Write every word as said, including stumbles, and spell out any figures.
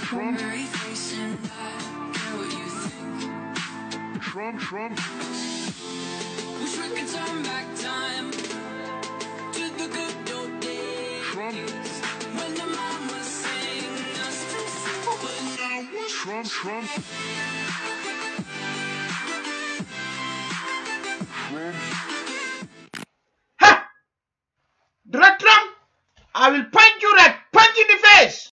Trump. Trump, Trump. Wish we could turn back time to the good old days. Trump. When the mama sang us to sleep, but now we're Trump, Trump. Trump. Ha! Donald Trump, I will point